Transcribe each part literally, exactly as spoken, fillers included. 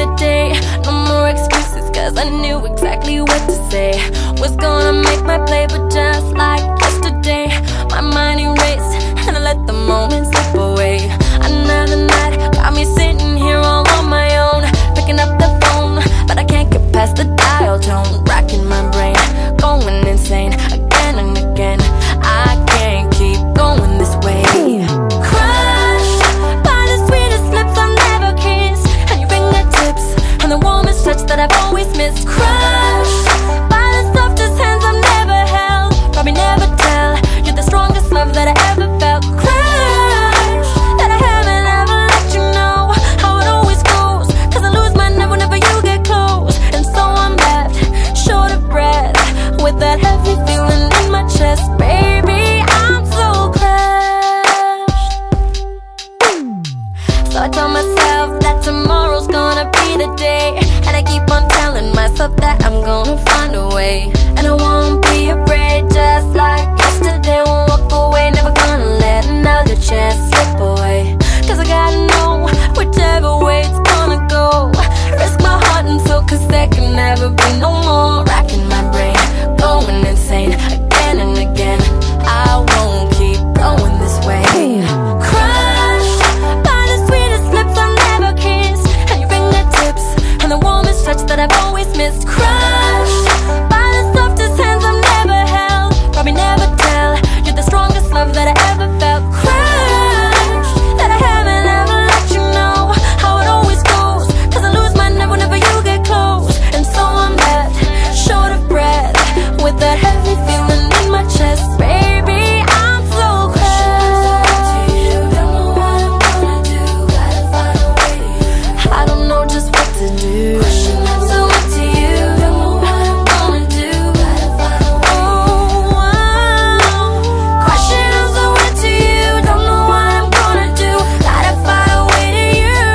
the day. No more excuses, cause I knew exactly what to say. Was gonna make my play, but just like yesterday, my mind erased, and I let the moment slip away. Another night got me sitting here all on my own, picking up the phone, but I can't get past the dial tone. Racking my brain, going insane, again and again. I can't keep going this way. Crushed by the sweetest lips I've never kissed, and your fingertips on the warmest touch that I've always missed. Crushed by the softest hands I've never held, probably never tell. You're the strongest love that I ever felt. Crushed that I haven't ever let you know how it always goes, cause I lose my nerve whenever you get close. And so I'm left short of breath, with that heavy feeling in my chest. Baby, I'm so crushed. So I tell myself that tomorrow's gonna be the day, and I keep on telling myself that I'm gonna find a way. And I won't be afraid, just like yesterday. Won't walk away, never gonna let another chance slip away. Cause I gotta know whichever way it's gonna go. Risk my heart and soul, cause there can never be no more. Racking my brain, going insane, again and again. I won't keep going this way. Crushed by the sweetest lips I've never kissed, and your fingertips on the warmest touch that I've always missed. Crushed by the softest hands I've never held, probably never tell. You're the strongest love that I ever felt. Crushed that I haven't ever let you know how it always goes, cause I lose my nerve whenever you get close. And so I'm left short of breath, with that heavy feeling in my chest. Baby, I'm so crushed. I don't know just what to do. So up to you. Don't know what I'm gonna do. Oh, question, I'm so into you. Don't know what I'm gonna do. Gotta find a way to you.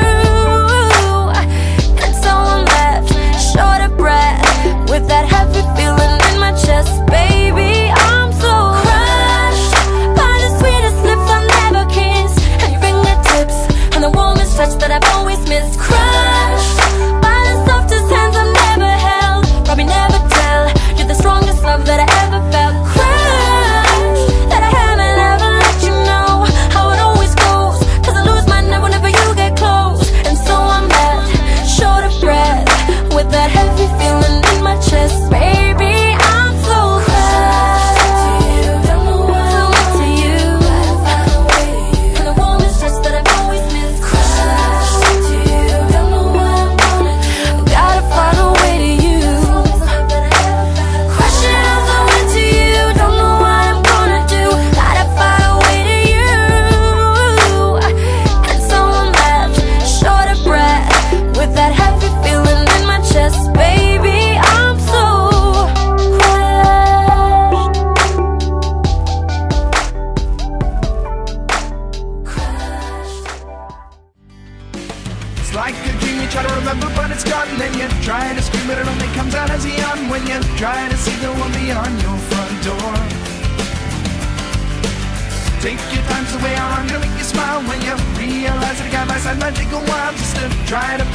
And so I'm left short of breath, with that heavy feeling in my chest. Baby, I'm so crushed by the sweetest lips I've never kissed, and your fingertips on the warmest touch that I've always missed. Crushed by the softest hands I've never held, probably never tell. You're the strongest love that I ever felt. Crushed that I haven't ever let you know how it always goes, cause I lose my nerve whenever you get close. And so I'm left short of breath, with that heavy feeling in my chest. Baby, I'm so crushed. Don't know what I'm up to you. And the warmest touch that I've always missed. Crushed to you. Don't know what I'm gonna do. Gotta find a way to you. Question, I'm so into you. Don't know what I'm gonna do. Gotta find a way to you. And so I'm left short of breath, with that heavy feeling in my chest. Baby, I'm so crushed. It's like a dream you try to remember, but it's gone. Then you try to scream, but it only comes out as a yawn when you try to see the one beyond your front door. Take your time, so way I'm gonna make you smile when you realize that a guy by side might take a while just to try to